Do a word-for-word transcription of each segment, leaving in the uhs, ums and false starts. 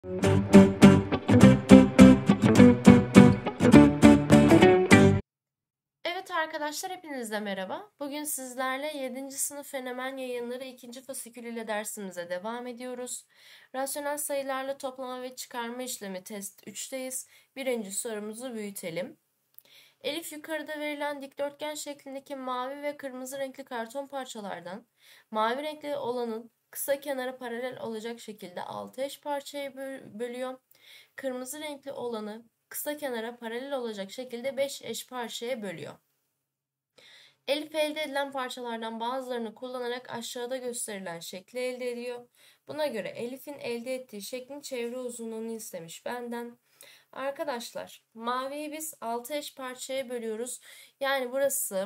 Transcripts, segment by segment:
Evet arkadaşlar, hepinize merhaba. Bugün sizlerle yedinci sınıf fenomen yayınları ikinci fasikül ile dersimize devam ediyoruz. Rasyonel sayılarla toplama ve çıkarma işlemi test üçteyiz. Birinci sorumuzu büyütelim. Elif yukarıda verilen dikdörtgen şeklindeki mavi ve kırmızı renkli karton parçalardan mavi renkli olanın kısa kenara paralel olacak şekilde altı eş parçaya bölüyor. Kırmızı renkli olanı kısa kenara paralel olacak şekilde beş eş parçaya bölüyor. Elif elde edilen parçalardan bazılarını kullanarak aşağıda gösterilen şekli elde ediyor. Buna göre Elif'in elde ettiği şeklin çevre uzunluğunu istemiş benden. Arkadaşlar, maviyi biz altı eş parçaya bölüyoruz. Yani burası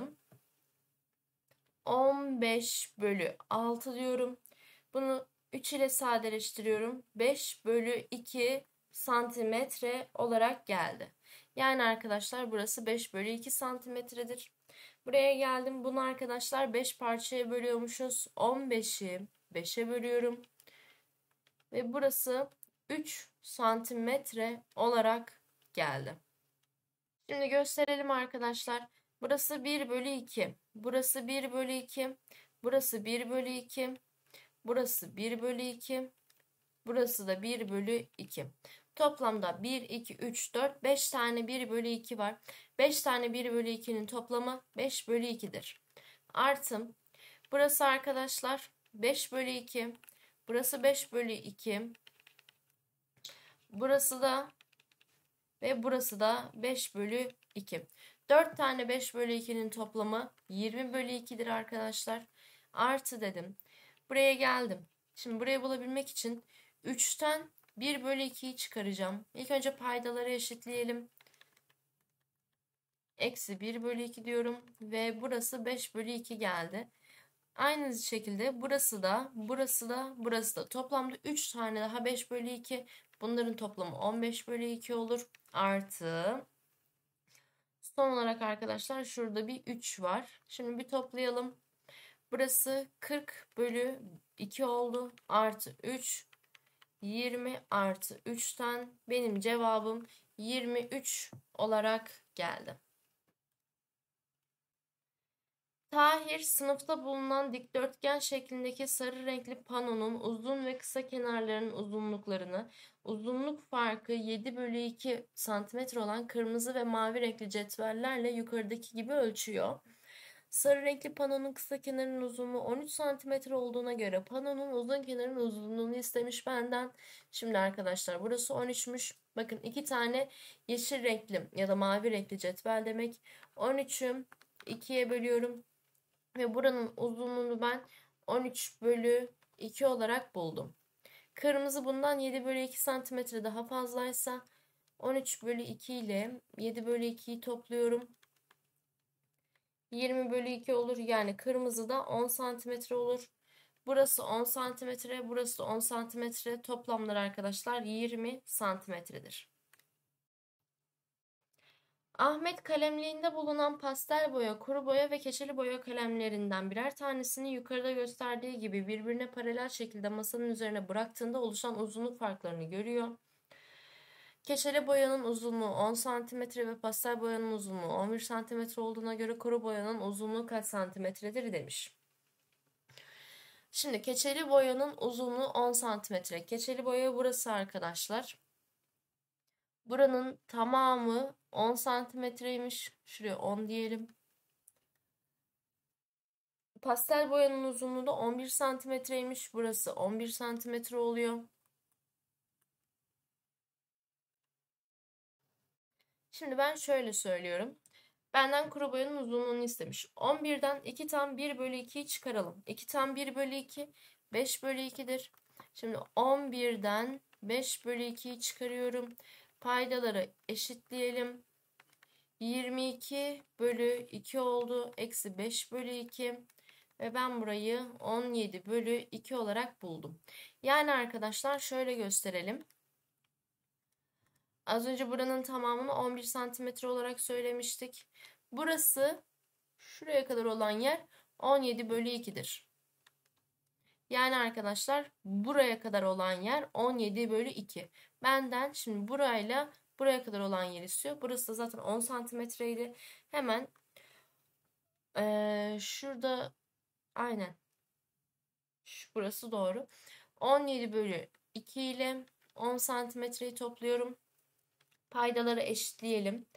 on beş bölü altı diyorum. Bunu üç ile sadeleştiriyorum. beş bölü iki santimetre olarak geldi. Yani arkadaşlar burası beş bölü iki santimetredir. Buraya geldim. Bunu arkadaşlar beş parçaya bölüyormuşuz. on beşi beşe bölüyorum. Ve burası üç santimetre olarak geldi. Şimdi gösterelim arkadaşlar. Burası bir bölü iki. Burası bir bölü iki. Burası bir bölü iki. Burası bir bölü iki. Burası da bir bölü iki. Toplamda bir, iki, üç, dört, beş tane bir bölü iki var. beş tane bir bölü ikinin toplamı beş bölü iki'dir. Artı burası arkadaşlar beş bölü iki. Burası beş bölü iki. Burası da ve burası da beş bölü iki. dört tane beş bölü ikinin toplamı yirmi bölü iki'dir arkadaşlar. Artı dedim. Buraya geldim. Şimdi burayı bulabilmek için üçten bir bölü iki'yi çıkaracağım. İlk önce paydaları eşitleyelim. Eksi bir bölü iki diyorum. Ve burası beş bölü iki geldi. Aynı şekilde burası da, burası da, burası da. Toplamda üç tane daha beş bölü iki. Bunların toplamı on beş bölü iki olur. Artı. Son olarak arkadaşlar şurada bir üç var. Şimdi bir toplayalım. Burası kırk bölü iki oldu. Artı üç. yirmi artı üç'ten benim cevabım yirmi üç olarak geldi. Tahir sınıfta bulunan dikdörtgen şeklindeki sarı renkli panonun uzun ve kısa kenarlarının uzunluklarını, uzunluk farkı yedi bölü iki santimetre olan kırmızı ve mavi renkli cetvellerle yukarıdaki gibi ölçüyor. Sarı renkli panonun kısa kenarının uzunluğu on üç santimetre olduğuna göre panonun uzun kenarının uzunluğunu istemiş benden. Şimdi arkadaşlar burası on üç'müş. Bakın iki tane yeşil renkli ya da mavi renkli cetvel demek. on üç'ü iki'ye bölüyorum. Ve buranın uzunluğunu ben on üç bölü iki olarak buldum. Kırmızı bundan yedi bölü iki santimetre daha fazlaysa on üç bölü iki ile yedi bölü iki'yi topluyorum. yirmi bölü iki olur. Yani kırmızı da on santimetre olur. Burası on santimetre, burası da on santimetre. Toplamlar arkadaşlar yirmi santimetredir. Ahmet kalemliğinde bulunan pastel boya, kuru boya ve keçeli boya kalemlerinden birer tanesini yukarıda gösterdiği gibi birbirine paralel şekilde masanın üzerine bıraktığında oluşan uzunluk farklarını görüyor. Keçeli boyanın uzunluğu on santimetre ve pastel boyanın uzunluğu on bir santimetre olduğuna göre kuru boyanın uzunluğu kaç santimetredir demiş. Şimdi keçeli boyanın uzunluğu on santimetre. Keçeli boya burası arkadaşlar. Buranın tamamı on santimetreymiş. Şuraya on diyelim. Pastel boyanın uzunluğu da on bir santimetreymiş. Burası on bir santimetre oluyor. Şimdi ben şöyle söylüyorum. Benden kuru boyanın uzunluğunu istemiş. on birden iki tam bir bölü iki'yi çıkaralım. iki tam bir bölü iki beş bölü iki'dir. Şimdi on birden beş bölü iki'yi çıkarıyorum. Paydaları eşitleyelim. yirmi iki bölü iki oldu. Eksi beş bölü iki. Ve ben burayı on yedi bölü iki olarak buldum. Yani arkadaşlar şöyle gösterelim. Az önce buranın tamamını on bir santimetre olarak söylemiştik. Burası şuraya kadar olan yer on yedi bölü iki'dir. Yani arkadaşlar buraya kadar olan yer on yedi bölü iki. Benden şimdi burayla buraya kadar olan yer istiyor. Burası da zaten on santimetreydi. Hemen ee, şurada aynen şu, burası doğru. on yedi bölü iki ile on santimetreyi topluyorum. Paydaları eşitleyelim.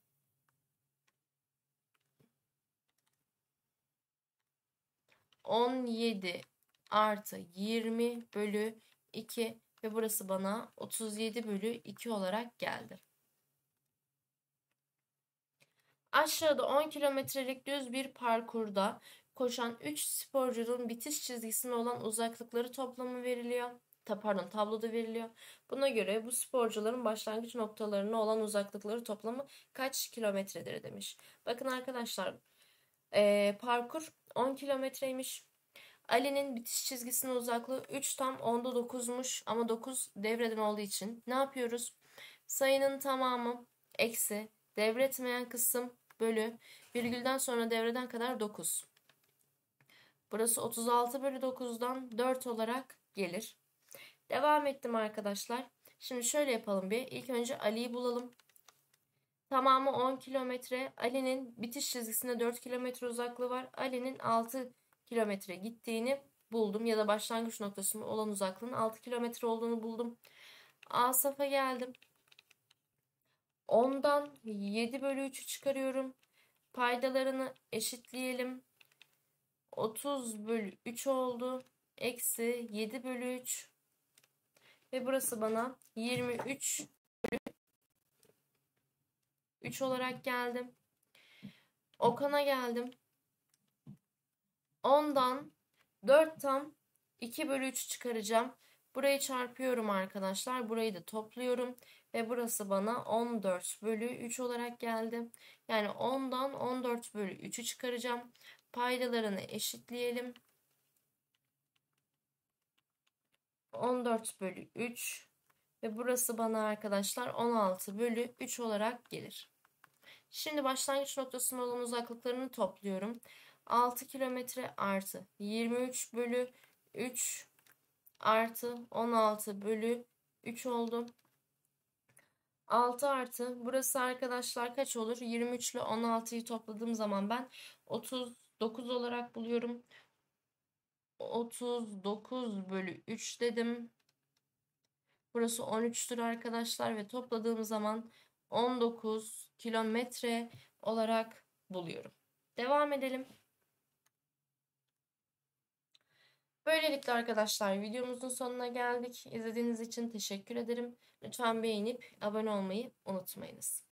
on yedi artı yirmi bölü iki ve burası bana otuz yedi bölü iki olarak geldi. Aşağıda on kilometrelik düz bir parkurda koşan üç sporcunun bitiş çizgisine olan uzaklıkları toplamı veriliyor. Ta, pardon tabloda veriliyor. Buna göre bu sporcuların başlangıç noktalarına olan uzaklıkları toplamı kaç kilometredir demiş. Bakın arkadaşlar ee, parkur on kilometreymiş. Ali'nin bitiş çizgisinin uzaklığı üç tam onda dokuzmuş ama dokuz devreden olduğu için ne yapıyoruz? Sayının tamamı eksi devretmeyen kısım bölü virgülden sonra devreden kadar dokuz. Burası otuz altı bölü dokuzdan dört olarak gelir. Devam ettim arkadaşlar. Şimdi şöyle yapalım bir. İlk önce Ali'yi bulalım. Tamamı on kilometre. Ali'nin bitiş çizgisinde dört kilometre uzaklığı var. Ali'nin altı kilometre gittiğini buldum. Ya da başlangıç noktasının olan uzaklığının altı kilometre olduğunu buldum. Asaf'a geldim. ondan yedi bölü üçü çıkarıyorum. Paydalarını eşitleyelim. otuz bölü üç oldu. Eksi yedi bölü üç. Ve burası bana yirmi üç üç olarak geldi. Okan'a geldim. ondan dört tam iki bölü üç çıkaracağım. Burayı çarpıyorum arkadaşlar. Burayı da topluyorum. Ve burası bana on dört bölü üç olarak geldi. Yani ondan on dört bölü üçü çıkaracağım. Paydalarını eşitleyelim. on dört bölü üç. Ve burası bana arkadaşlar on altı bölü üç olarak gelir. Şimdi başlangıç noktasına olan uzaklıklarını topluyorum. altı kilometre artı yirmi üç bölü üç artı on altı bölü üç oldu. altı artı burası arkadaşlar kaç olur? yirmi üç ile on altıyı topladığım zaman ben otuz dokuz olarak buluyorum. otuz dokuz bölü üç dedim. Burası on üçtür arkadaşlar ve topladığım zaman on dokuz kilometre olarak buluyorum. Devam edelim. Böylelikle arkadaşlar videomuzun sonuna geldik. İzlediğiniz için teşekkür ederim. Lütfen beğenip abone olmayı unutmayınız.